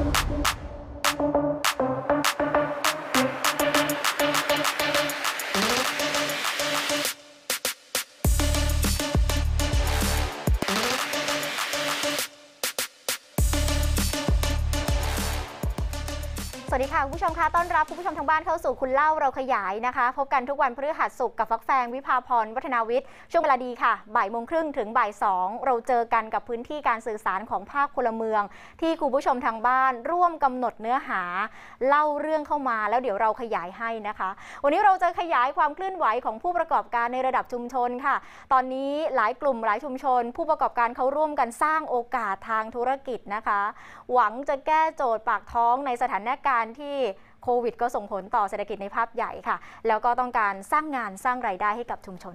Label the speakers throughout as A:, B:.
A: สวัสดีค่ะคุณผู้ชมคะต้อนรับคุณผู้ชมทางบ้านเข้าสู่คุณเล่าเราขยายนะคะพบกันทุกวันพฤหัสศุกร์กับฟักแฟงวิภาพรวัฒนาวิทย์ช่วงเวลาดีค่ะบ่ายโมงครึ่งถึงบ่ายสองเราเจอกันกับพื้นที่การสื่อสารของภาคพลเมืองที่คุณผู้ชมทางบ้านร่วมกำหนดเนื้อหาเล่าเรื่องเข้ามาแล้วเดี๋ยวเราขยายให้นะคะวันนี้เราจะขยายความเคลื่อนไหวของผู้ประกอบการในระดับชุมชนค่ะตอนนี้หลายกลุ่มหลายชุมชนผู้ประกอบการเขาร่วมกันสร้างโอกาสทางธุรกิจนะคะหวังจะแก้โจทย์ปากท้องในสถานการณ์ที่โควิดก็ส่งผลต่อเศรษฐกิจในภาพใหญ่ค่ะแล้วก็ต้องการสร้างงานสร้างรายได้ให้กับชุมชน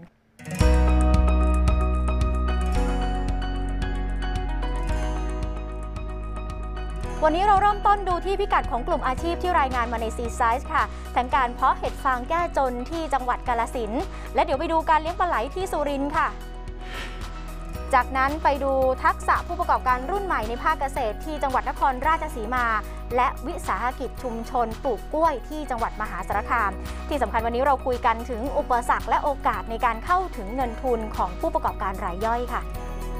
A: วันนี้เราเริ่มต้นดูที่พิกัดของกลุ่มอาชีพที่รายงานมาในซีไซส์ค่ะทั้งการเพาะเห็ดฟางแก้จนที่จังหวัดกาฬสินธุ์และเดี๋ยวไปดูการเลี้ยงปลาไหลที่สุรินทร์ค่ะจากนั้นไปดูทักษะผู้ประกอบการรุ่นใหม่ในภาคเกษตรที่จังหวัดนครราชสีมาและวิสาหกิจชุมชนปลูกกล้วยที่จังหวัดมหาสารคามที่สำคัญวันนี้เราคุยกันถึงอุปสรรคและโอกาสในการเข้าถึงเงินทุนของผู้ประกอบการรายย่อยค่ะ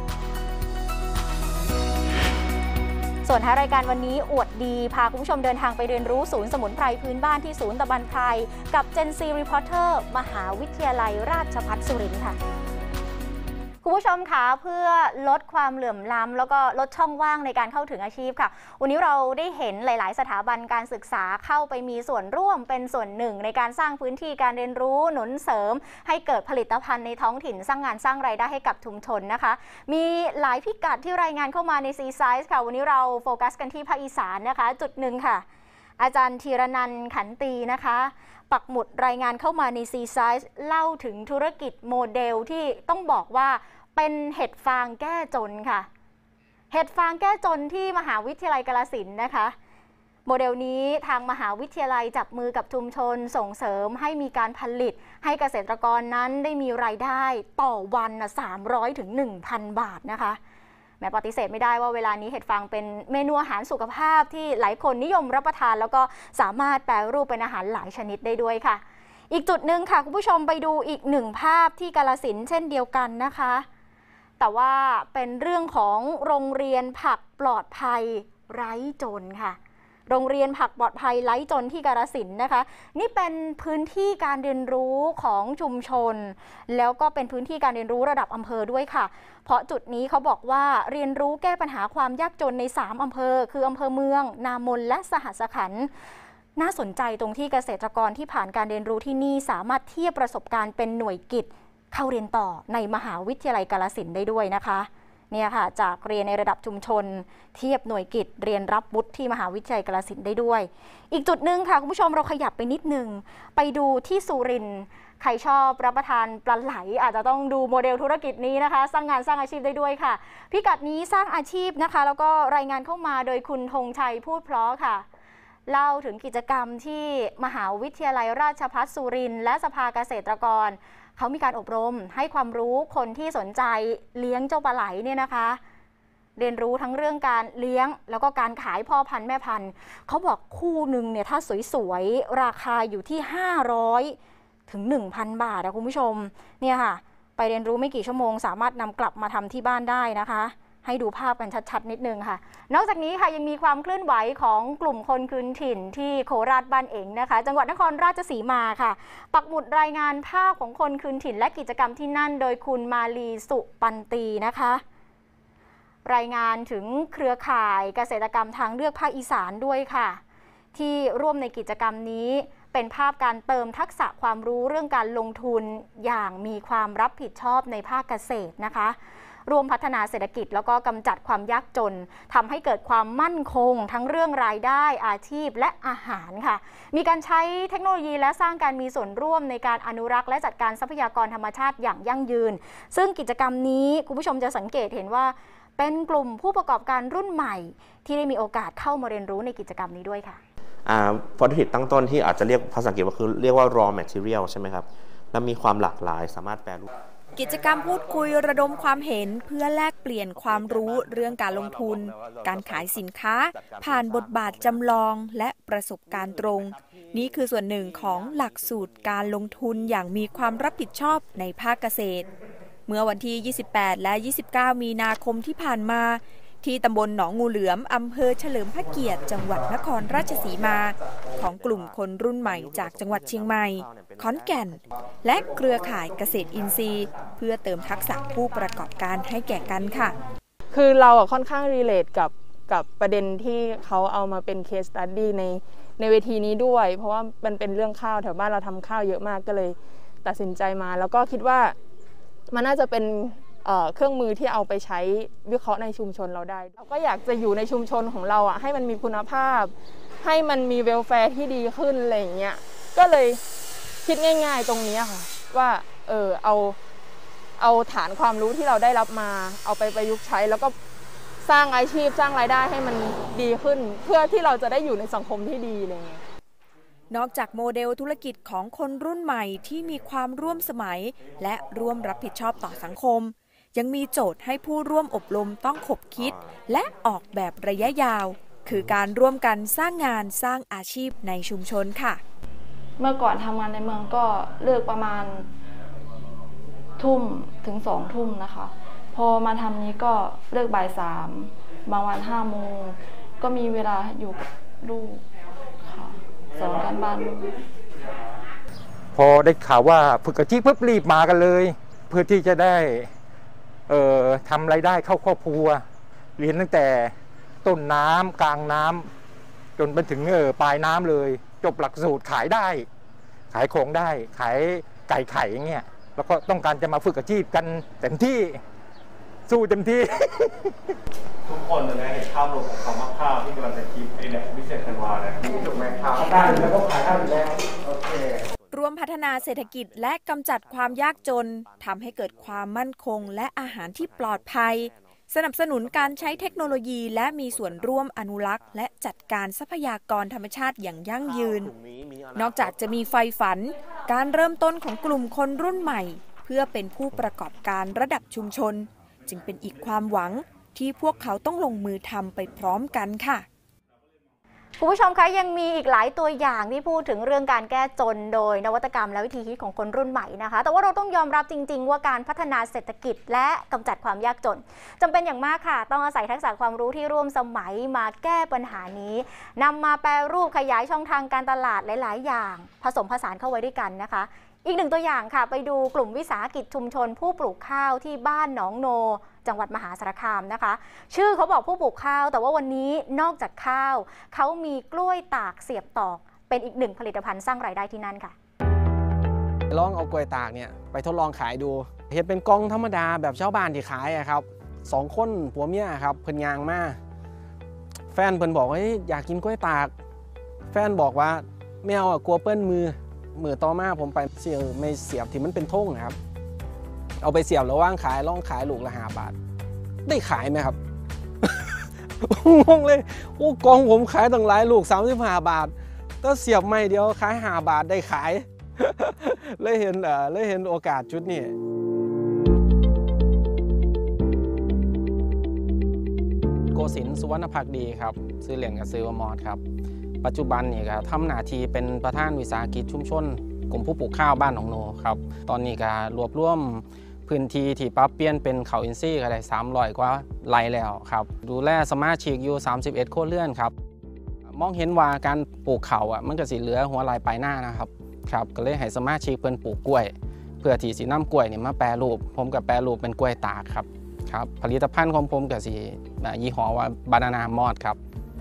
A: ส่วนท้ายรายการวันนี้อวดดีพาคุณผู้ชมเดินทางไปเรียนรู้ศูนย์สมุนไพรพื้นบ้านที่ศูนย์ตะบันไพรกับเจนซีรีพอร์เตอร์มหาวิทยาลัยราชภัฏสุรินทร์ค่ะคุณผู้ชมคะเพื่อลดความเหลื่อมล้ำแล้วก็ลดช่องว่างในการเข้าถึงอาชีพค่ะวันนี้เราได้เห็นหลายๆสถาบันการศึกษาเข้าไปมีส่วนร่วมเป็นส่วนหนึ่งในการสร้างพื้นที่การเรียนรู้หนุนเสริมให้เกิดผลิตภัณฑ์ในท้องถิ่นสร้างงานสร้างรายได้ให้กับชุมชนนะคะมีหลายพิกัดที่รายงานเข้ามาในซีไซส์ค่ะวันนี้เราโฟกัสกันที่ภาคอีสานนะคะจุดหนึ่งค่ะอาจารย์ธีรนันท์ขันตีนะคะปักหมุดรายงานเข้ามาในซีไซส์เล่าถึงธุรกิจโมเดลที่ต้องบอกว่าเป็นเห็ดฟางแก้จนค่ะเห็ดฟางแก้จนที่มหาวิทยาลัยกาฬสินธุ์นะคะโมเดลนี้ทางมหาวิทยาลัยจับมือกับชุมชนส่งเสริมให้มีการผลิตให้เกษตรกรนั้นได้มีรายได้ต่อวัน300 ถึง 1,000 บาทนะคะแม้ปฏิเสธไม่ได้ว่าเวลานี้เห็ดฟางเป็นเมนูอาหารสุขภาพที่หลายคนนิยมรับประทานแล้วก็สามารถแปรรูปเป็นอาหารหลายชนิดได้ด้วยค่ะอีกจุดหนึ่งค่ะคุณผู้ชมไปดูอีกหนึ่งภาพที่กาฬสินธุ์เช่นเดียวกันนะคะแต่ว่าเป็นเรื่องของโรงเรียนผักปลอดภัยไร้จนค่ะโรงเรียนผักปลอดภัยไร้จนที่กาฬสินธุ์นะคะนี่เป็นพื้นที่การเรียนรู้ของชุมชนแล้วก็เป็นพื้นที่การเรียนรู้ระดับอำเภอด้วยค่ะเพราะจุดนี้เขาบอกว่าเรียนรู้แก้ปัญหาความยากจนใน3อำเภอคืออำเภอเมืองนามนและสหัสขันธ์น่าสนใจตรงที่เกษตรกรที่ผ่านการเรียนรู้ที่นี่สามารถเทียบประสบการณ์เป็นหน่วยกิจเข้าเรียนต่อในมหาวิทยาลัยกาฬสินธุ์ได้ด้วยนะคะเนี่ยค่ะจากเรียนในระดับชุมชนเทียบหน่วยกิจเรียนรับวุฒิที่มหาวิทยาลัยกาฬสินธุ์ได้ด้วยอีกจุดหนึ่งค่ะคุณผู้ชมเราขยับไปนิดนึงไปดูที่สุรินทร์ใครชอบรับประทานปลาไหลอาจจะต้องดูโมเดลธุรกิจนี้นะคะสร้างงานสร้างอาชีพได้ด้วยค่ะพิกัดนี้สร้างอาชีพนะคะแล้วก็รายงานเข้ามาโดยคุณธงชัยพูดเพราะค่ะเล่าถึงกิจกรรมที่มหาวิทยาลัยราชภัฏสุรินทร์และสภาเกษตรกรเขามีการอบรมให้ความรู้คนที่สนใจเลี้ยงเจ้าปลาไหลเนี่ยนะคะเรียนรู้ทั้งเรื่องการเลี้ยงแล้วก็การขายพ่อพันธุ์แม่พันธุ์เขาบอกคู่หนึ่งเนี่ยถ้าสวยๆราคาอยู่ที่500 ถึง 1,000 บาทนะคุณผู้ชมเนี่ยค่ะไปเรียนรู้ไม่กี่ชั่วโมงสามารถนำกลับมาทำที่บ้านได้นะคะให้ดูภาพกันชัดๆนิดนึงค่ะนอกจากนี้ค่ะยังมีความเคลื่อนไหวของกลุ่มคนคืนถิ่นที่โคราชบ้านเองนะคะจังหวัดนครราชสีมาค่ะปักหมุดรายงานภาพของคนคืนถิ่นและกิจกรรมที่นั่นโดยคุณมาลีสุปันตีนะคะรายงานถึงเครือข่ายเกษตรกรรมทางเลือกภาคอีสานด้วยค่ะที่ร่วมในกิจกรรมนี้เป็นภาพการเติมทักษะความรู้เรื่องการลงทุนอย่างมีความรับผิดชอบในภาคเกษตรนะคะรวมพัฒนาเศรษฐกิจแล้วก็กำจัดความยากจนทำให้เกิดความมั่นคงทั้งเรื่องรายได้อาชีพและอาหารค่ะมีการใช้เทคโนโลยีและสร้างการมีส่วนร่วมในการอนุรักษ์และจัดการทรัพยากรธรรมชาติอย่างยั่งยืนซึ่งกิจกรรมนี้คุณผู้ชมจะสังเกตเห็นว่าเป็นกลุ่มผู้ประกอบการรุ่นใหม่ที่ได้มีโอกาสเข้ามาเรียนรู้ในกิจกรรมนี้ด้วยค่ะ
B: วัตถุดิบตั้งต้นที่อาจจะเรียกภาษาอังกฤษว่าคือเรียกว่า raw material ใช่ไหมครับและมีความหลากหลายสามารถแปรรูป
C: กิจกรรมพูดคุยระดมความเห็นเพื่อแลกเปลี่ยนความรู้เรื่องการลงทุนการขายสินค้าผ่านบทบาทจำลองและประสบการณ์ตรงนี่คือส่วนหนึ่งของหลักสูตรการลงทุนอย่างมีความรับผิดชอบในภาคเกษตรเมื่อวันที่ 28 และ 29 มีนาคมที่ผ่านมาที่ตำบลหนองงูเหลือมอำเภอเฉลิมพระเกียรติจังหวัดนครราชสีมาของกลุ่มคนรุ่นใหม่จากจังหวัดเชียงใหม่ขอนแก่นและเครือข่ายเกษตรอินทรีย์เพื่อเติมทักษะผู้ประกอบการให้แก่กันค่ะ
D: คือเราค่อนข้างรีเลทกับประเด็นที่เขาเอามาเป็นเคสสตั๊ดดี้ในเวทีนี้ด้วยเพราะว่ามันเป็นเรื่องข้าวแถวบ้านเราทำข้าวเยอะมากก็เลยตัดสินใจมาแล้วก็คิดว่ามันน่าจะเป็นเครื่องมือที่เอาไปใช้วิเคราะห์ในชุมชนเราได้เราก็อยากจะอยู่ในชุมชนของเราอ่ะให้มันมีคุณภาพให้มันมีเวลแฟร์ที่ดีขึ้นอะไรอย่างเงี้ยก็เลยคิดง่ายๆตรงนี้ค่ะว่าเอาฐานความรู้ที่เราได้รับมาเอาไปประยุกต์ใช้แล้วก็สร้างอาชีพสร้างรายได้ให้มันดีขึ้นเพื่อที่เราจะได้อยู่ในสังคมที่ดีอะไรเงี้ย
C: นอกจากโมเดลธุรกิจของคนรุ่นใหม่ที่มีความร่วมสมัยและร่วมรับผิดชอบต่อสังคมยังมีโจทย์ให้ผู้ร่วมอบรมต้องขบคิดและออกแบบระยะยาวคือการร่วมกันสร้างงานสร้างอาชีพในชุมชนค่ะ
E: เมื่อก่อนทำงานในเมืองก็เลิกประมาณทุ่มถึง2 ทุ่มนะคะพอมาทำนี้ก็เลิกบ่าย3บางวัน5 โมงก็มีเวลาอยู่กับลูกค่ะสอนการบ้านลูก
F: พอได้ข่าวว่าฝึกอาชีพเพิ่มรีบมากันเลยเพื่อที่จะได้ทำรายได้เข้าครอบครัวเรียนตั้งแต่ต้นน้ำกลางน้ำจนไปถึงปลายน้ำเลยจบหลักสูตรขายได้ขายของได้ขายไก่ไข่อย่างเงี้ยแล้วก็ต้องการจะมาฝึกอาชีพกันเต็มที่สู้เต็มที่
G: ทุกคนเลยนะเห็นภาพรวมของคำว่าข้าวที่กำลังจะคิดไอ้เนี่ยวิเศษธันวาเลยถูกไหมข้าวได้แล้วก็ขายได้แล้วโอเค
C: ร่วมพัฒนาเศรษฐกิจและกำจัดความยากจนทำให้เกิดความมั่นคงและอาหารที่ปลอดภัยสนับสนุนการใช้เทคโนโลยีและมีส่วนร่วมอนุรักษ์และจัดการทรัพยากรธรรมชาติอย่างยั่งยืนนอกจากจะมีไฟฝันการเริ่มต้นของกลุ่มคนรุ่นใหม่เพื่อเป็นผู้ประกอบการระดับชุมชนจึงเป็นอีกความหวังที่พวกเขาต้องลงมือทำไปพร้อมกันค่ะ
A: คุณผู้ชมคะยังมีอีกหลายตัวอย่างที่พูดถึงเรื่องการแก้จนโดยนวัตกรรมและวิธีคิดของคนรุ่นใหม่นะคะแต่ว่าเราต้องยอมรับจริงๆว่าการพัฒนาเศรษฐกิจและกำจัดความยากจนจำเป็นอย่างมากค่ะต้องอาศัยทักษะความรู้ที่ร่วมสมัยมาแก้ปัญหานี้นำมาแปรรูปขยายช่องทางการตลาดหลายๆอย่างผสมผสานเข้าไว้ด้วยกันนะคะอีกหนึ่งตัวอย่างค่ะไปดูกลุ่มวิสาหกิจชุมชนผู้ปลูกข้าวที่บ้านหนองโนจังหวัดมหาสารคามนะคะชื่อเขาบอกผู้ปลูกข้าวแต่ว่าวันนี้นอกจากข้าวเขามีกล้วยตากเสียบตอกเป็นอีกหนึ่งผลิตภัณฑ์สร้างรายได้ที่นั่นค่ะ
H: ลองเอากล้วยตากเนี่ยไปทดลองขายดูเห็นเป็นกองธรรมดาแบบชาวบ้านที่ขายครับ2 คนผัวเมียครับเพิ่นยางมาแฟนเพิ่นบอกว่าอยากกินกล้วยตากแฟนบอกว่าไม่เอากลัวเปิ้ลมือต่อมาผมไปเสียบไม่เสียบที่มันเป็นท่งครับเอาไปเสียบแล้วว่างขายลองขายลูกละ5 บาทได้ขายไหมครับ งงเลยโอ้กองผมขายตั้งหลายลูก35 บาทถ้าเสียบไม่เดียวขาย5 บาทได้ขาย เลยเห็นโอกาสจุดนี้โกศินทร์สุวรรณภักดีครับซื้อเหรียญกับซื้อวมอดครับปัจจุบันนี่ก็ทำหน้าที่เป็นประธานวิสาหกิจชุมชนกลุ่มผู้ปลูกข้าวบ้านหนองโนครับตอนนี้ก็รวบรวมพื้นที่ที่ปรับเปลี่ยนเป็นเขาอินทรีย์ก็ได้300 กว่าไร่แล้วครับดูแลสมาชิกอยู่31 ครัวเรือนครับมองเห็นว่าการปลูกเขามันก็สิเหลือหัวไหล่ปลายหน้านะครับก็เลยให้สมาชิกเพิ่นปลูกกล้วยเพื่อที่สินำกล้วยนี่มาแปรรูปผมก็แปรรูปเป็นกล้วยตากครับผลิตภัณฑ์ของผมก็สิยี่ห้อว่าบานาน่ามอดครับ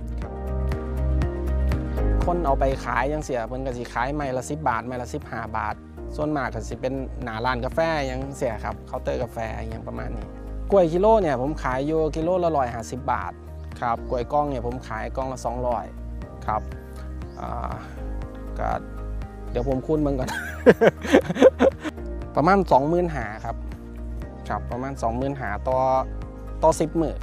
H: คนเอาไปขายยังเสียเพิ่นก็สิขายไม้ละ10 บาทไม้ละ15 บาทส่วนมากก็สิเป็นหน้าร้านกาแฟยังเสียครับเคาน์เตอร์กาแฟอย่างประมาณนี้กล้วยกิโลเนี่ยผมขายอยู่กิโลละ150 บาทครับกล้วยกล้องเนี่ยผมขายกล้องละ200ครับก็เดี๋ยวผมคูณมันก่อน ประมาณ 25,000 ครับประมาณ 25,000 ต่อ10 มื้อ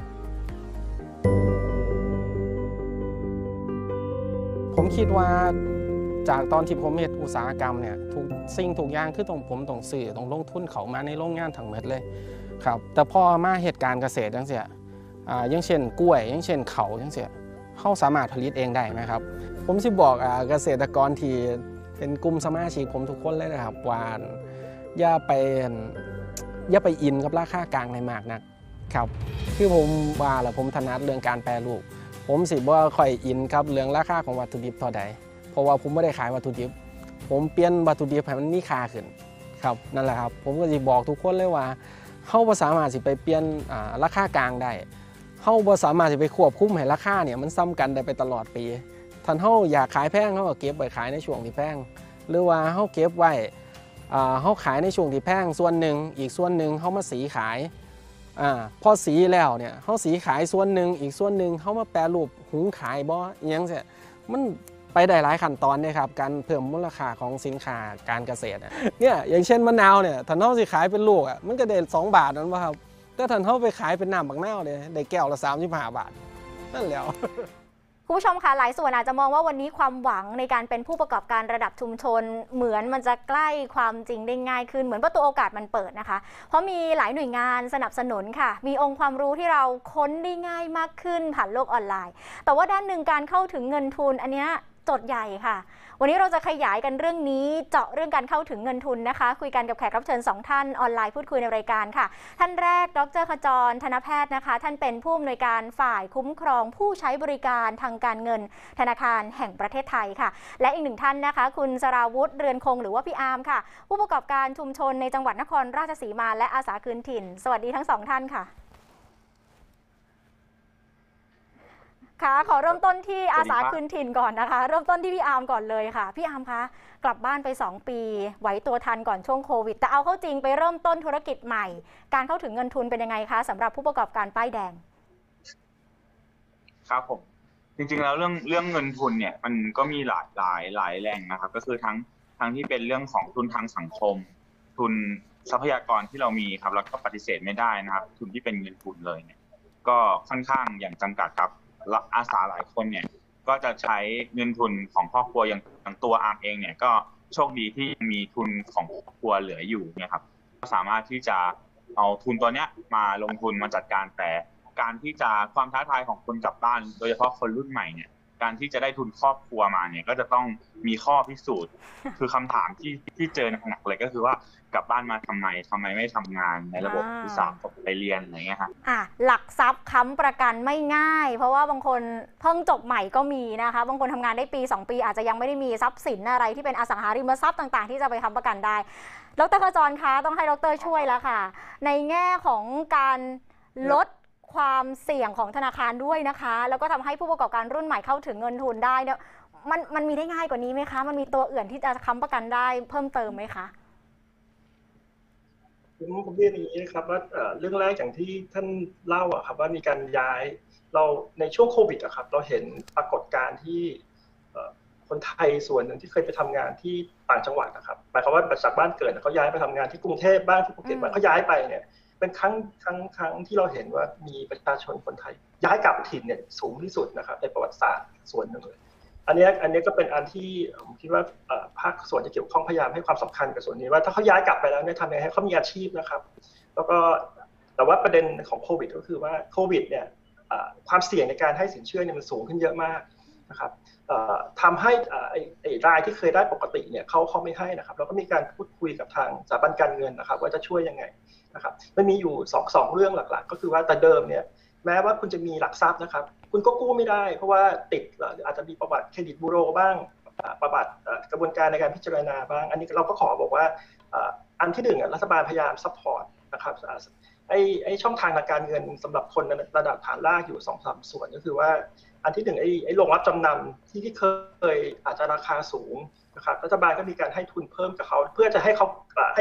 H: ผมคิดว่าจากตอนที่ผมเฮ็ดอุตสาหกรรมเนี่ยทุกสิ่งทุกอย่างคือผมต้องซื้อต้องลงทุนเข้ามาในโรงงานทั้งหมดเลยครับแต่พอมาเหตุการณ์เกษตรจังซี่อย่างเช่นกล้วยอย่างเช่นเขาจังซี่เฮาสามารถผลิตเองได้ไหมครับผมสิบอกเกษตรกรที่เป็นกลุ่มสมาชิกผมทุกคนเลยนะครับว่าอย่าไปอินกับราคากลางในมากนักครับคือผมว่าแล้วผมถนัดเรื่องการแปรรูปผมสิบ่ค่อยอินครับเรื่องราคาของวัตถุดิบเท่าใดเพราะว่าผมไม่ได้ขายวัตถุดิบผมเปลี่ยนวัตถุดิบให้มันมีค่าขึ้นครับนั่นแหละครับผมก็สิบอกทุกคนเลยว่าเฮาบ่สามารถสิไปเปลี่ยนราคากลางได้เฮาบ่สามารถสิไปควบคุมให้ราคาเนี่ยมันซ้ำกันได้ไปตลอดปีท่านเฮาอยากขายแพงเฮาก็เก็บไว้ขายในช่วงที่แพงหรือว่าเฮาเก็บไว้เฮาขายในช่วงที่แพงส่วนหนึ่งอีกส่วนหนึ่งเฮามาสีขายพอสีแล้วเนี่ยเฮาสีขายส่วนหนึ่งอีกส่วนหนึ่งเฮามาแปรรูปหุงขายบ่อิหยังซี้มันไปได้หลายขั้นตอนเลยครับการเพิ่มมูลค่าของสินค้าการเกษตรเนี่ยอย่างเช่นมะนาวเนี่ยท่านเฮาสิขายเป็นลูกมันก็ได้2 บาทนั่นบ่ครับแต่ท่านเฮาไปขายเป็นน้ำบักนาวเนี่ยได้แก้วละ35 บาทนั่นแหละ
A: คุณผู้ชมคะหลายส่วนอาจจะมองว่าวันนี้ความหวังในการเป็นผู้ประกอบการระดับชุมชนเหมือนมันจะใกล้ความจริงได้ง่ายขึ้นเหมือนประตูโอกาสมันเปิดนะคะเพราะมีหลายหน่วยงานสนับสนุนค่ะมีองค์ความรู้ที่เราค้นได้ง่ายมากขึ้นผ่านโลกออนไลน์แต่ว่าด้านหนึ่งการเข้าถึงเงินทุนอันนี้โจทย์ใหญ่ค่ะวันนี้เราจะขยายกันเรื่องนี้เจาะเรื่องการเข้าถึงเงินทุนนะคะคุยกันกับแขกรับเชิญ2 ท่านออนไลน์พูดคุยในรายการค่ะท่านแรกดร.ขจร ธนแพทย์นะคะท่านเป็นผู้อำนวยการฝ่ายคุ้มครองผู้ใช้บริการทางการเงินธนาคารแห่งประเทศไทยค่ะและอีก1 ท่านนะคะคุณสราวุฒิเรือนคงหรือว่าพี่อาร์มค่ะผู้ประกอบการชุมชนในจังหวัดนครราชสีมาและอาสาคืนถิ่นสวัสดีทั้ง2 ท่านค่ะขอเริ่มต้นที่อาสาคืนถิ่นก่อนนะคะเริ่มต้นที่พี่อาร์มก่อนเลยค่ะพี่อาร์มคะกลับบ้านไป2 ปีไหวตัวทันก่อนช่วงโควิดแต่เอาเข้าจริงไปเริ่มต้นธุรกิจใหม่การเข้าถึงเงินทุนเป็นยังไงคะสำหรับผู้ประกอบการป้ายแดง
I: ครับผมจริงๆแล้วเรื่องเงินทุนเนี่ยมันก็มีหลายแหล่งนะครับก็คือทั้งที่เป็นเรื่องของทุนทางสังคมทุนทรัพยากรที่เรามีครับแล้วก็ปฏิเสธไม่ได้นะครับทุนที่เป็นเงินทุนเลยเนี่ยก็ค่อนข้างอย่างจำกัดครับอาสาหลายคนเนี่ยก็จะใช้เงินทุนของครอบครัวอย่างตัวอาร์มเองเนี่ยก็โชคดีที่มีทุนของครอบครัวเหลืออยู่เนี่ยครับก็สามารถที่จะเอาทุนตัวเนี้ยมาลงทุนมาจัดการแต่การที่จะความท้าทายของคนกลับบ้านโดยเฉพาะคนรุ่นใหม่เนี่ยการที่จะได้ทุนครอบครัวมาเนี่ยก็จะต้องมีข้อพิสูจน์คือคำถามที่เจอหนักๆเลยก็คือว่ากลับบ้านมาทำไมไม่ทำงานในระบบอุตสาหกรรมไปเรียนอะไรเงี้ยครับ
A: หลักทรัพย์ค้ำประกันไม่ง่ายเพราะว่าบางคนเพิ่งจบใหม่ก็มีนะคะบางคนทำงานได้ปี2 ปีอาจจะยังไม่ได้มีทรัพย์สินอะไรที่เป็นอสังหาริมทรัพย์ต่างๆที่จะไปค้ำประกันได้ดร.ขจรคะต้องให้ดร.ช่วยแล้วค่ะในแง่ของการลดความเสี่ยงของธนาคารด้วยนะคะแล้วก็ทำให้ผู้ประกอบการรุ่นใหม่เข้าถึงเงินทุนได้เนี่ยมันมีได้ง่ายกว่านี้ไหมคะมันมีตัวอื่นที่จะค้ำประกันได้เพิ่มเติมไหมคะ
J: ผมเรียนอย่างนี้นะครับว่าเรื่องแรกอย่างที่ท่านเล่าครับว่ามีการย้ายเราในช่วงโควิดครับเราเห็นปรากฏการณ์ที่คนไทยส่วนหนึ่งที่เคยไปทำงานที่ต่างจังหวัดนะครับหมายความว่าจากบ้านเกิดเขาย้ายไปทำงานที่กรุงเทพบ้างที่ภูเก็ตบ้างเขาย้ายไปเนี่ยเป็นครั้งที่เราเห็นว่ามีประชาชนคนไทยย้ายกลับถิ่นเนี่ยสูงที่สุดนะครับในประวัติศาสตร์ส่วนหนึ่งเลยอันนี้ก็เป็นอันที่ผมคิดว่าภาคส่วนจะเกี่ยวข้องพยายามให้ความสำคัญกับส่วนนี้ว่าถ้าเขาย้ายกลับไปแล้วเนี่ยทำยังไงให้เขามีอาชีพนะครับแล้วก็แต่ว่าประเด็นของโควิดก็คือว่าโควิดเนี่ยความเสี่ยงในการให้สินเชื่อเนี่ยมันสูงขึ้นเยอะมากนะครับทำให้รายที่เคยได้ปกติเนี่ยเขาไม่ให้นะครับแล้วก็มีการพูดคุยกับทางสถาบันการเงินนะครับว่าจะช่วยยังไงนะครับมันมีอยู่2เรื่องหลักๆก็คือว่าแต่เดิมเนี่ยแม้ว่าคุณจะมีหลักทรัพย์นะครับคุณก็กู้ไม่ได้เพราะว่าติดอาจจะมีประวัติเครดิตบูโรบ้างประวัติกระบวนการในการพิจารณาบ้างอันนี้เราก็ขอบอกว่าอันที่1รัฐบาลพยายามซัพพอร์ตนะครับไอ้ช่องทางทางการเงินสำหรับคนระดับฐานรากอยู่ 2-3 ส่วนก็คือว่าอันที่1ไอ้โรงรับจำนำที่เคยอาจจะราคาสูงนะครับรัฐบาลก็มีการให้ทุนเพิ่มกับเขาเพื่อจะให้เขา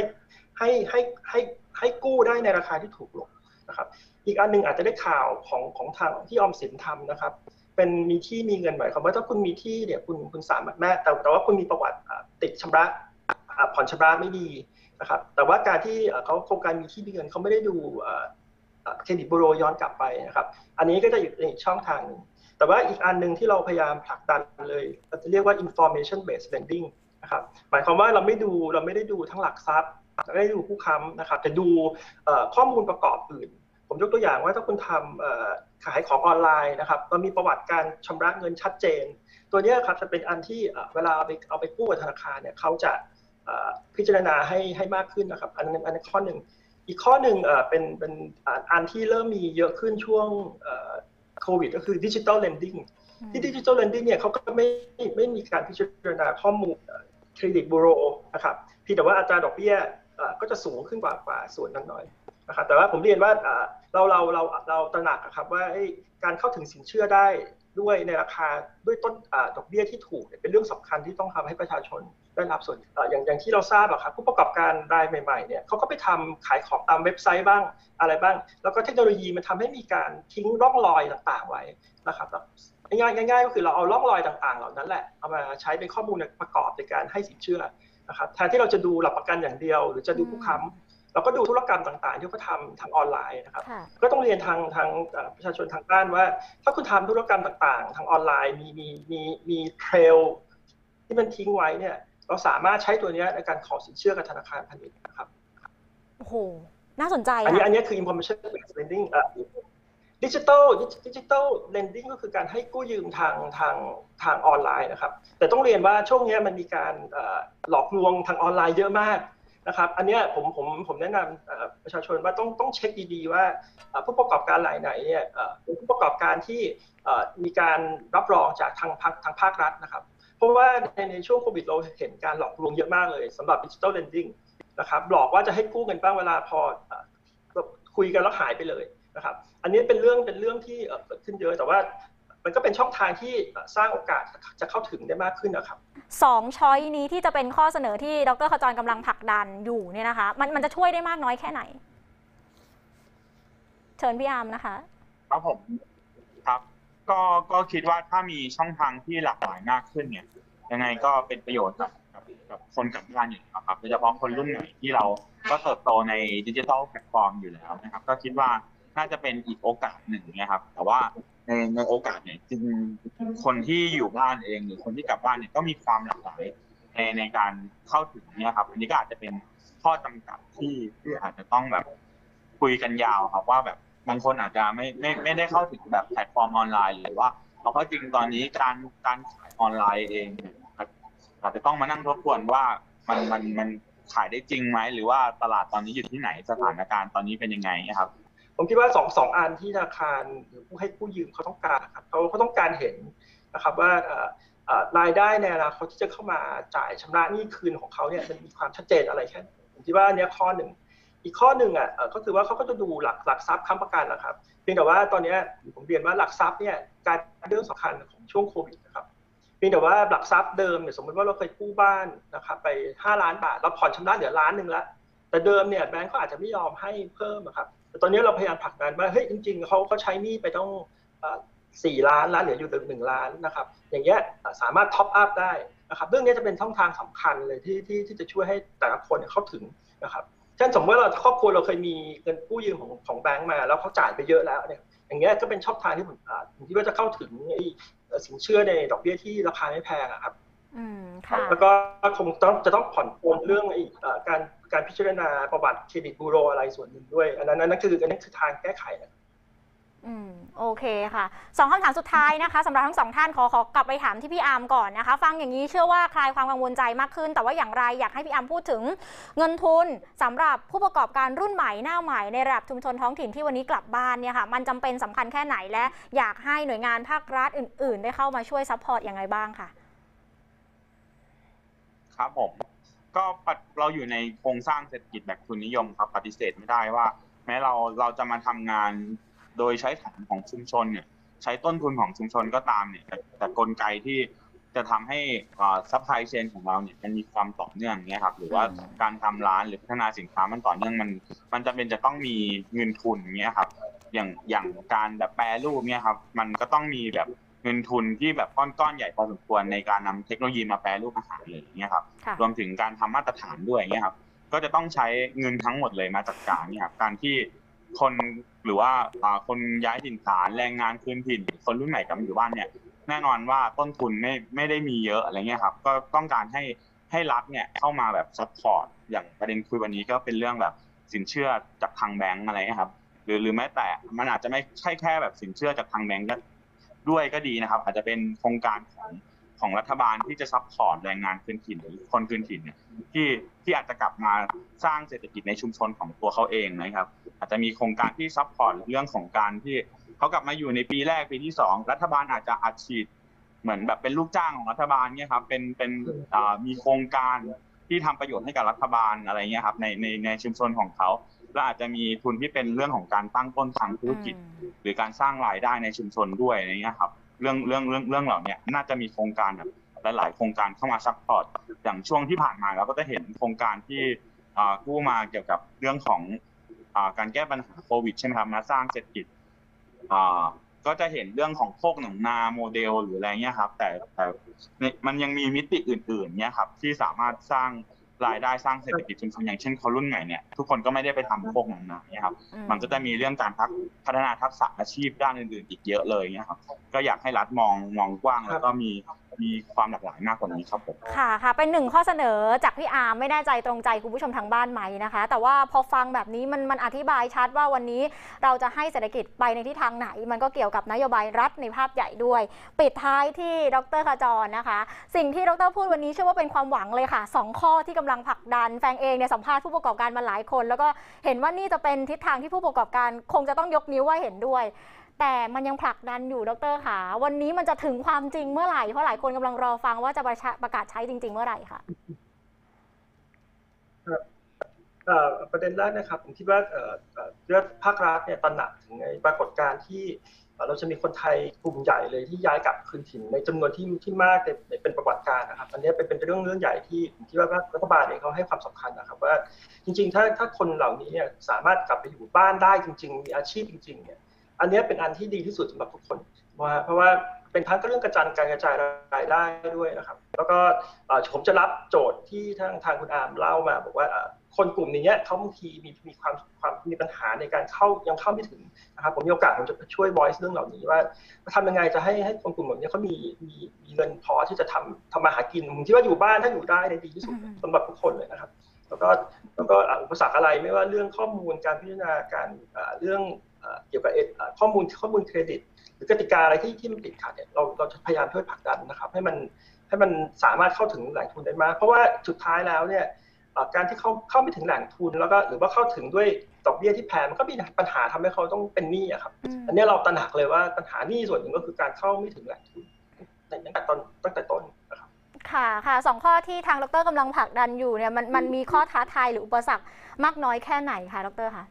J: ให้กู้ได้ในราคาที่ถูกลงนะครับอีกอันนึงอาจจะได้ข่าวของทางที่ออมสินทำนะครับเป็นมีที่มีเงินหมายความว่าถ้าคุณมีที่เนี่ยคุณสามารถแต่ว่าคุณมีประวัติติดชำระผ่อนชำระไม่ดีนะครับแต่ว่าการที่เขาโครงการมีที่มีเงินเขาไม่ได้ดูเครดิตบูโรย้อนกลับไปนะครับอันนี้ก็จะอยู่ในช่องทางนึงแต่ว่าอีกอันนึงที่เราพยายามผลักดันเลยเราจะเรียกว่า information based lending นะครับหมายความว่าเราไม่ได้ดูทั้งหลักทรัพย์ไม่ได้ดูผู้ค้ำนะครับแต่ดูข้อมูลประกอบอื่นผมยกตัวอย่างว่าถ้าคุณทำขายของออนไลน์นะครับเรามีประวัติการชำระเงินชัดเจนตัวนี้ครับจะเป็นอันที่เวลาเอาไปกู้กับธนาคารเนี่ยเขาจะพิจารณาให้มากขึ้นนะครับอันนั้นข้อหนึ่งอีกข้อหนึ่งเป็นอันที่เริ่มมีเยอะขึ้นช่วงโควิดก็คือดิจิทัลเลนดิ้งที่ดิจิทัลเลนดิ้งเนี่ยเขาก็ไม่มีการพิจารณาข้อมูลเครดิตบูโรนะครับเพียงแต่ว่าอัตราดอกเบี้ยก็จะสูงขึ้นกว่าส่วนนั้นหน่อยนะครับแต่ว่าผมเรียนว่าเราตระหนักครับว่าการเข้าถึงสินเชื่อได้ด้วยในราคาด้วยต้นดอกเบี้ยที่ถูกเป็นเรื่องสำคัญที่ต้องทำให้ประชาชนได้รับส่วนอย่างที่เราทราบครับผู้ประกอบการรายใหม่ๆเนี่ยเขาก็ไปทำขายของตามเว็บไซต์บ้างอะไรบ้างแล้วก็เทคโนโลยีมันทำให้มีการทิ้งร่องรอยต่างๆไว้นะครับง่ายๆก็คือเราเอาร่องรอยต่างๆเหล่านั้นแหละเอามาใช้เป็นข้อมูลประกอบในการให้สินเชื่อนะครับแทนที่เราจะดูหลักประกันอย่างเดียวหรือจะดูผู้ค้ำเราก็ดูธุรกรรมต่างๆที่เขาทำทางออนไลน์นะครับก็ต้องเรียนทางประชาชนทางบ้านว่าถ้าคุณทำธุรกรรมต่างๆทางออนไลน์มีเทรลที่มันทิ้งไว้เนี่ยเราสามารถใช้ตัวนี้ในการขอสินเชื่อกับธนาคารพาณิชย์นะครับ
A: โอ้โหน่าสนใจ
J: อันนี้คือ information based lending ดิจิทัลเลนดิ้งก็คือการให้กู้ยืมทางออนไลน์นะครับแต่ต้องเรียนว่าช่วงนี้มันมีการหลอกลวงทางออนไลน์เยอะมากนะครับอันนี้ผมแนะนำประชาชนว่าต้องเช็คดีๆว่าผู้ประกอบการรายไหนเนี่ยเป็นผู้ประกอบการที่มีการรับรองจากทางภาครัฐนะครับเพราะว่าในช่วงโควิดเราเห็นการหลอกลวงเยอะมากเลยสำหรับดิจิทัลเลนดิ้งนะครับหลอกว่าจะให้กู้เงินบ้างเวลาพอคุยกันแล้วหายไปเลยนะครับอันนี้เป็นเรื่องที่เกิดขึ้นเยอะแต่ว่ามันก็เป็นช่องทางที่สร้างโอกาสจะเข้าถึงได้มากขึ้นนะครับ
A: 2 ช้อยนี้ที่จะเป็นข้อเสนอที่ดร.ขจรกำลังผลักดันอยู่เนี่ยนะคะมันจะช่วยได้มากน้อยแค่ไหนเชิญพี่อาร์มนะคะ
I: ครับผมครับก็คิดว่าถ้ามีช่องทางที่หลากหลายมากขึ้นเนี่ยยังไงก็เป็นประโยชน์กับคนกับบ้านอยู่แล้วครับโดยเฉพาะคนรุ่นใหม่ที่เราก็เติบโตในดิจิทัลแพลตฟอร์มอยู่แล้วนะครับก็คิดว่าน่าจะเป็นอีกโอกาสหนึ่งนะครับแต่ว่าในโอกาสเนี่ยจริงคนที่อยู่บ้านเองหรือคนที่กลับบ้านเนี่ยก็มีความหลากหลายในการเข้าถึงเนี่ยครับอันนี้ก็อาจจะเป็นข้อจำกัดที่อาจจะต้องแบบคุยกันยาวครับว่าแบบบางคนอาจจะไม่ได้เข้าถึงแบบแพลตฟอร์มออนไลน์หรือว่าเพราะจริงตอนนี้การขายออนไลน์เองอาจจะต้องมานั่งทบทวนว่ามันขายได้จริงไหมหรือว่าตลาดตอนนี้อยู่ที่ไหนสถานการณ์ตอนนี้เป็นยังไงครับ
J: ผมคิดว่าสองอันที่ธนาคารหรือผู้ให้กู้ยืมเขาต้องการครับเขาต้องการเห็นนะครับว่ารายได้ในอนาคตที่จะเข้ามาจ่ายชำระหนี้คืนของเขาเนี่ยมันมีความชัดเจนอะไรแค่ผมคิดว่าอันนี้ข้อหนึ่งอีกข้อหนึ่งก็คือว่าเขาก็จะดูหลักทรัพย์ค้ำประกันนะครับเพียงแต่ว่าตอนนี้ผมเรียนว่าหลักทรัพย์เนี่ยการเรื่องสำคัญของช่วงโควิดนะครับเพียงแต่ว่าหลักทรัพย์เดิมเนี่ยสมมติว่าเราเคยกู้บ้านนะครับไป5 ล้านบาทเราผ่อนชำระเหลือ1 ล้านแล้วแต่เดิมเนี่ยแบงก์ก็อาจจะไม่ยอมให้เพิ่มนะครับแต่ตอนนี้เราพยายามผลักดันว่าเฮ้ยจริงๆเขาใช้หนี้ไปต้อง4 ล้านเหลืออยู่1 ล้านนะครับอย่างเงี้ยสามารถท็อปอัพได้นะครับเรื่องนี้จะเป็นช่องทางสำคัญเลยที่จะช่วยให้แต่ละคนเข้าถึงนะครับเช่นสมมติว่าครอบครัวเราเคยมีเงินกู้ยืมของแบงก์มาแล้วเขาจ่ายไปเยอะแล้วเนี่ยอย่างเงี้ยก็เป็นช่องทางที่ผมคิดว่าจะเข้าถึงสินเชื่อในดอกเบี้ยที่ราคาไม่แพงครับแล้วก็คงจะต้องผ่อนปลนเรื่องการพิจารณาประวัติเครดิตบูโรอะไรส่วนหนึ่งด้วยอันนั้นคือทางแก้ไขนะ
A: โอเคค่ะ2 คำถามสุดท้ายนะคะสำหรับทั้ง2 ท่านขอกลับไปถามที่พี่อาร์มก่อนนะคะฟังอย่างนี้เชื่อว่าคลายความกังวลใจมากขึ้นแต่ว่าอย่างไรอยากให้พี่อาร์มพูดถึงเงินทุนสำหรับผู้ประกอบการรุ่นใหม่หน้าใหม่ในระดับชุมชนท้องถิ่นที่วันนี้กลับบ้านเนี่ยค่ะมันจำเป็นสำคัญแค่ไหนและอยากให้หน่วยงานภาครัฐอื่นๆได้เข้ามาช่วยซัพพอร์ตยังไงบ้างค่ะ
I: ครับผมก็เราอยู่ในโครงสร้างเศรษฐกิจแบบทุนนิยมครับปฏิเสธไม่ได้ว่าแม้เราจะมาทำงานโดยใช้ฐานของชุมชนเนี่ยใช้ต้นทุนของชุมชนก็ตามเนี่ยแต่กลไกที่จะทำให้ซัพพลายเชนของเราเนี่ยมันมีความต่อเนื่องเนี่ยครับหรือว่าการทำร้านหรือพัฒนาสินค้ามันต่อเนื่องมันจำเป็นจะต้องมีเงินทุนเนี่ยครับอย่างการแบบแปรรูปเนี่ยครับมันก็ต้องมีแบบเงินทุนที่แบบก้อนใหญ่พอสมควรในการนำเทคโนโลยีมาแปรรูปอาหารเลยเนี่ยครับรวมถึงการทำมาตรฐานด้วยเนี่ยครับก็จะต้องใช้เงินทั้งหมดเลยมาจัดการเนี่ยครับการที่คนหรือว่าคนย้ายถิ่นฐานแรงงานคืนถิ่นคนรุ่นใหม่กลับมาอยู่บ้านเนี่ยแน่นอนว่าต้นทุนไม่ได้มีเยอะอะไรเงี้ยครับก็ต้องการให้รัฐเนี่ยเข้ามาแบบซัพพอร์ตอย่างประเด็นคุยวันนี้ก็เป็นเรื่องแบบสินเชื่อจากทางแบงก์อะไรเงี้ยครับหรือแม้แต่มันอาจจะไม่ใช่แค่แบบสินเชื่อจากทางแบงก์ด้วยก็ดีนะครับอาจจะเป็นโครงการของรัฐบาลที่จะซัพพอร์ตแรงงานคืนถิ่นหรือคนคืนถิ่นเนี่ยที่อาจจะกลับมาสร้างเศรษฐกิจในชุมชนของตัวเขาเองนะครับอาจจะมีโครงการที่ซัพพอร์ตเรื่องของการที่เขากลับมาอยู่ในปีแรกปีที่2รัฐบาลอาจจะอัดฉีดเหมือนแบบเป็นลูกจ้างของรัฐบาลเนี่ยครับเป็นมีโครงการที่ทำประโยชน์ให้กับรัฐบาลอะไรเงี้ยครับในชุมชนของเขาและอาจจะมีทุนที่เป็นเรื่องของการตั้งต้นทางธุรกิจหรือการสร้างรายได้ในชุมชนด้วยอะไรเงี้ยครับเรื่องเหล่านี้น่าจะมีโครงการแบบหลายๆโครงการเข้ามาซัพพอร์ตอย่างช่วงที่ผ่านมาเราก็จะเห็นโครงการที่กู้มาเกี่ยวกับเรื่องของการแก้ปัญหาโควิดใช่ไหมครับมาสร้างเศรษฐกิจก็จะเห็นเรื่องของโคกหนองนาโมเดลหรืออะไรเงี้ยครับแต่มันยังมีมิติอื่นๆเนี่ยครับที่สามารถสร้างรายได้สร้างเศรษฐกิจชุมชนอย่างเช่นคนรุ่นใหม่เนี่ยทุกคนก็ไม่ได้ไปทำโคกหนองนาเนี่ยครับมันก็จะมีเรื่องการพัฒนาทักษะอาชีพด้านอื่นๆอีกเยอะเลยเนี่ยครับก็อยากให้รัฐมองกว้างแล้วก็มีความหลากหลายมากกว่านี้ครับผม
A: ค่ะเป็นหนึ่งข้อเสนอจากพี่อาร์มไม่แน่ใจตรงใจคุณผู้ชมทางบ้านไหมนะคะแต่ว่าพอฟังแบบนี้มันอธิบายชัดว่าวันนี้เราจะให้เศรษฐกิจไปในทิศทางไหนมันก็เกี่ยวกับนโยบายรัฐในภาพใหญ่ด้วยปิดท้ายที่ดร.ขจรนะคะสิ่งที่ดร.พูดวันนี้เชื่อว่าเป็นความหวังเลยค่ะ2ข้อที่กำลังผลักดันแฟงเองเนี่ยสัมภาษณ์ผู้ประกอบการมาหลายคนแล้วก็เห็นว่านี่จะเป็นทิศทางที่ผู้ประกอบการคงจะต้องยกนิ้วว่าเห็นด้วยแต่มันยังผลักดันอยู่ดร.ค่ะวันนี้มันจะถึงความจริงเมื่อไหร่เพราะหลายคนกำลังรอฟังว่าจะประกาศใช้จริงๆเมื่อไหร่ค่ะ
J: ประเด็นแรกนะครับผมคิดว่าเรื่องภาครัฐเนี่ยตระหนักถึงในปรากฏการณ์ที่เราจะมีคนไทยกลุ่มใหญ่เลยที่ย้ายกลับคืนถิ่นในจำนวนที่มากเป็นประวัติการนะครับอันนี้เป็นเรื่องใหญ่ที่ผมคิดว่ารัฐบาลเองเขาให้ความสำคัญนะครับว่าจริงๆถ้าคนเหล่านี้เนี่ยสามารถกลับไปอยู่บ้านได้จริงๆมีอาชีพจริงๆเนี่ยอันนี้เป็นอันที่ดีที่สุดสำหรับทุกคนเพราะว่าเป็นทั้งเรื่องการกระจายรายได้ด้วยนะครับแล้วก็ผมจะรับโจทย์ที่ทางคุณอาร์มเล่ามาบอกว่าคนกลุ่มนี้เขาบางทีมีความมีปัญหาในการยังเข้าไม่ถึงนะครับผมมีโอกาสผมจะช่วย voice เรื่องเหล่านี้ว่าทำยังไงจะให้คนกลุ่มแบบนี้เขามีเงินพอที่จะทำมาหากินผมคิดว่าอยู่บ้านถ้าอยู่ได้ดีที่สุดสำหรับทุกคนเลยนะครับแล้วก็อุปสรรคอะไรไม่ว่าเรื่องข้อมูลการพิจารณาการเรื่องเกี่ยวกับข้อมูลเครดิตหรือกติกาอะไรที่มันติดขัดเนี่ยเราจะพยายามช่วยผลักดันนะครับให้มันสามารถเข้าถึงแหล่งทุนได้มากเพราะว่าสุดท้ายแล้วเนี่ยการที่เข้าไม่ถึงแหล่งทุนแล้วก็หรือว่าเข้าถึงด้วยดอกเบี้ยที่แพงมันก็มีปัญหาทำให้เขาต้องเป็นหนี้ครับอันนี้เราตระหนักเลยว่าปัญหาหนี้ส่วนหนึ่งก็คือการเข้าไม่ถึงแหล่งทุนตั้งแต่ต้นนะครับ
A: ค่ะ2ข้อที่ทางดร.กำลังผลักดันอยู่เนี่ยมันมีข้อท้าทายหรืออุปสรรคมากน้อยแค่ไหนคะดร.คะ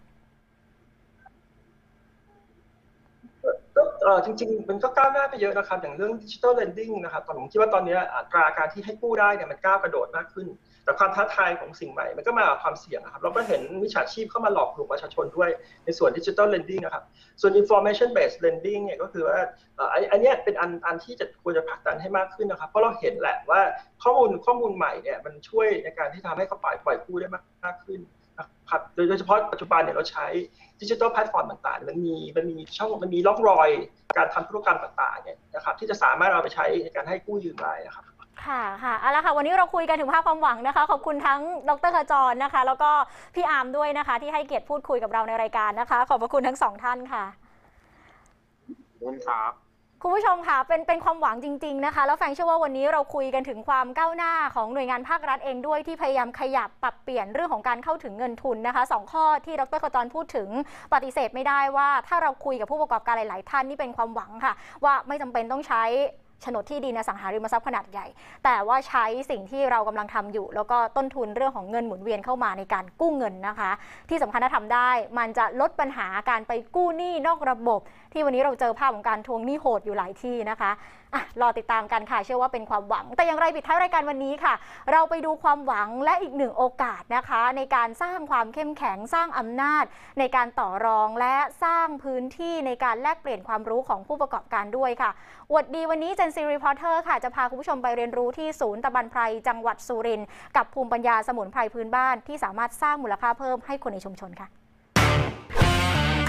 J: จริงๆมันก็ก้าวหน้าไปเยอะนะครับอย่างเรื่อง Digital Lending นะครับผมคิดว่าตอนนี้อัตราการที่ให้กู้ได้เนี่ยมันก้าวกระโดดมากขึ้นแต่ความท้าทายของสิ่งใหม่มันก็มากับความเสี่ยงนะครับเราก็เห็นมิจฉาชีพเข้ามาหลอกลวงประชาชนด้วยในส่วน Digital Lending นะครับส่วน Information Based Lending เนี่ยก็คือว่าอันนี้เป็นอันที่ควรจะผลักดันให้มากขึ้นนะครับเพราะเราเห็นแหละว่าข้อมูลใหม่เนี่ยมันช่วยในการที่ทำให้เขาปล่อยกู้ได้มากขึ้นนะครับโดยเฉพาะปัจจุบันเนี่ยเราใช้ดิจิทัลแพลตฟอร์มต่างๆมันมีร่องรอยการทำธุรกรรมต่างๆเนี่ยนะครับที่จะสามารถเอาไปใช้ในการให้กู้ยืมได้นะครับ
A: ค่ะเอาละค่ะวันนี้เราคุยกันถึงภาพความหวังนะคะขอบคุณทั้งดร.ขจรนะคะแล้วก็พี่อาร์มด้วยนะคะที่ให้เกียรติพูดคุยกับเราในรายการนะคะขอบพระคุณทั้ง2ท่านค่ะ
I: ขอบคุณครับ
A: คุณผู้ชมค่ะเป็นความหวังจริงๆนะคะแล้วแฟงเชื่อว่าวันนี้เราคุยกันถึงความก้าวหน้าของหน่วยงานภาครัฐเองด้วยที่พยายามขยับปรับเปลี่ยนเรื่องของการเข้าถึงเงินทุนนะคะ2ข้อที่ดร.ขจรพูดถึงปฏิเสธไม่ได้ว่าถ้าเราคุยกับผู้ประกอบการหลายๆท่านนี่เป็นความหวังค่ะว่าไม่จำเป็นต้องใช้โฉนดที่ดินอสังหาริมทรัพย์ขนาดใหญ่แต่ว่าใช้สิ่งที่เรากำลังทำอยู่แล้วก็ต้นทุนเรื่องของเงินหมุนเวียนเข้ามาในการกู้เงินนะคะที่สำคัญถ้าทำได้มันจะลดปัญหาการไปกู้หนี้นอกระบบที่วันนี้เราเจอภาพของการทวงหนี้โหดอยู่หลายที่นะคะรอติดตามกันค่ะเชื่อว่าเป็นความหวังแต่อย่างไรปิดท้ายรายการวันนี้ค่ะเราไปดูความหวังและอีกหนึ่งโอกาสนะคะในการสร้างความเข้มแข็งสร้างอำนาจในการต่อรองและสร้างพื้นที่ในการแลกเปลี่ยนความรู้ของผู้ประกอบการด้วยค่ะอวดดีวันนี้ Gen Z Reporter ค่ะจะพาคุณผู้ชมไปเรียนรู้ที่ศูนย์ตะบันไพรจังหวัดสุรินทร์กับภูมิปัญญาสมุนไพรพื้นบ้านที่สามารถสร้างมูลค่าเพิ่มให้คนในชุมชนค่ะ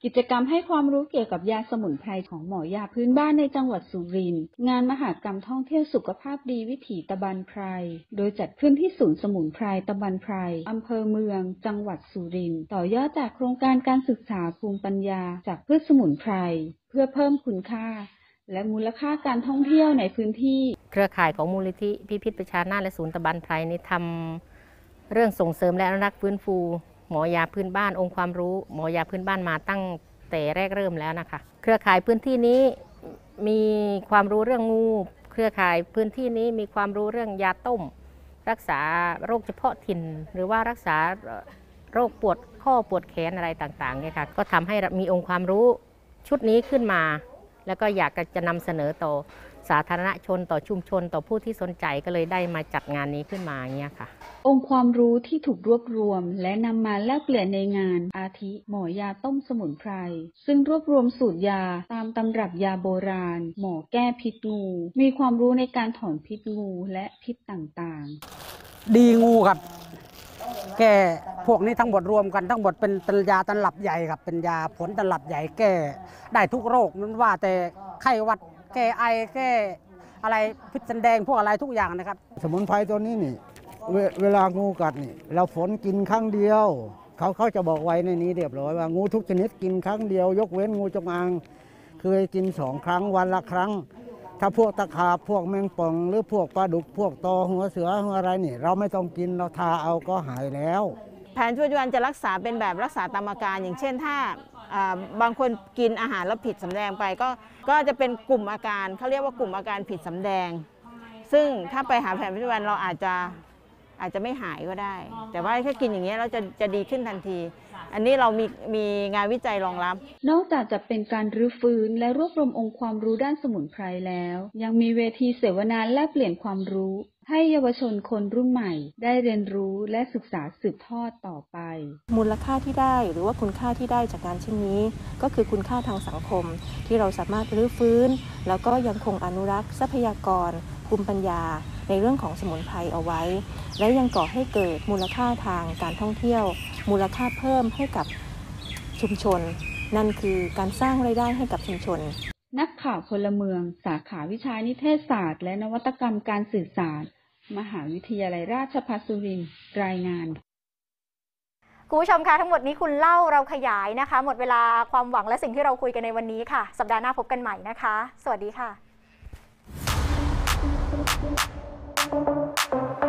K: กิจกรรมให้ความรู้เกี่ยวกับยาสมุนไพรของหมอยาพื้นบ้านในจังหวัดสุรินทร์งานมหกรรมท่องเที่ยวสุขภาพดีวิถีตะบันไพรโดยจัดขึ้นที่ศูนย์สมุนไพรตะบันไพรอำเภอเมืองจังหวัดสุรินทร์ต่อยอดจากโครงการการศึกษาภูมิปัญญาจากพืชสมุนไพรเพื่อเพิ่มคุณค่าและมูลค่าการท่องเที่ยวในพื้นที่
L: เครือข่ายของมูลนิธิพิพิธประชานาถและศูนย์ตะบันไพรนี้ทำเรื่องส่งเสริมและอนุรักษ์ฟื้นฟูหมอยาพื้นบ้านองค์ความรู้หมอยาพื้นบ้านมาตั้งแต่แรกเริ่มแล้วนะคะเครือข่ายพื้นที่นี้มีความรู้เรื่องงูเครือข่ายพื้นที่นี้มีความรู้เรื่องยาต้มรักษาโรคเฉพาะถิ่นหรือว่ารักษาโรคปวดข้อปวดแขนอะไรต่างๆเนี่ยค่ะก็ทำให้มีองค์ความรู้ชุดนี้ขึ้นมาแล้วก็อยากจะนำเสนอต่อสาธารณชนต่อชุมชนต่อผู้ที่สนใจก็เลยได้มาจัดงานนี้ขึ้นมาอย่างเงี้ยค่ะ
K: องค์ความรู้ที่ถูกรวบรวมและนำมาแลกเปลี่ยนในงานอาทิหมอยาต้มสมุนไพรซึ่งรวบรวมสูตรยาตามตำรับยาโบราณหมอแก้พิษงูมีความรู้ในการถอนพิษงูและพิษต่าง
M: ๆดีงูครับแก้พวกนี้ทั้งหมดรวมกันทั้งหมดเป็นยาตลับใหญ่ครับเป็นยาผลตลับใหญ่แก้ได้ทุกโรคนั้นว่าแต่ไข้หวัดแก้ไอแก้อะไรพิษแดงพวกอะไรทุกอย่างนะครับ
N: สมุนไพรตัวนี้นี่เวลางูกัดนี่เราฝนกินครั้งเดียวเขาจะบอกไว้ในนี้เรียบร้อยว่างูทุกชนิดกินครั้งเดียวยกเว้นงูจงอางเคยกิน2 ครั้งวันละครั้งถ้าพวกตะขาบพวกแมงป่องหรือพวกปลาดุกพวกตอหัวเสือหัวอะไรนี่เราไม่ต้องกินเราทาเอาก็หายแล้ว
O: แผนปัจจุบันจะรักษาเป็นแบบรักษาตามอาการอย่างเช่นถ้าบางคนกินอาหารแล้วผิดสำแดงไปก็จะเป็นกลุ่มอาการเขาเรียกว่ากลุ่มอาการผิดสำแดงซึ่งถ้าไปหาแผนปัจจุบันเราอาจจะไม่หายก็ได้แต่ว่าถ้ากินอย่างนี้เราจะดีขึ้นทันทีอันนี้เรามีงานวิจัยรองรับ
K: นอกจากจะเป็นการรื้อฟื้นและรวบรวมองค์ความรู้ด้านสมุนไพรแล้วยังมีเวทีเสวนาแลกเปลี่ยนความรู้ให้เยาวชนคนรุ่นใหม่ได้เรียนรู้และศึกษาสืบทอดต่อไป
P: มูลค่าที่ได้หรือว่าคุณค่าที่ได้จากงานเช่นนี้ก็คือคุณค่าทางสังคมที่เราสามารถรื้อฟื้นแล้วก็ยังคงอนุรักษ์ทรัพยากรภูมิปัญญาในเรื่องของสมุนไพรเอาไว้และยังก่อให้เกิดมูลค่าทางการท่องเที่ยวมูลค่าเพิ่มให้กับชุมชนนั่นคือการสร้างรายได้ให้กับชุมชน
K: นักข่าวพลเมืองสาขาวิชานิเทศศาสตร์และนวัตกรรมการสื่อสารมหาวิทยาลัยราชภัฏสุรินทร์รายงาน
A: คุณผู้ชมคะทั้งหมดนี้คุณเล่าเราขยายนะคะหมดเวลาความหวังและสิ่งที่เราคุยกันในวันนี้ค่ะสัปดาห์หน้าพบกันใหม่นะคะสวัสดีค่ะ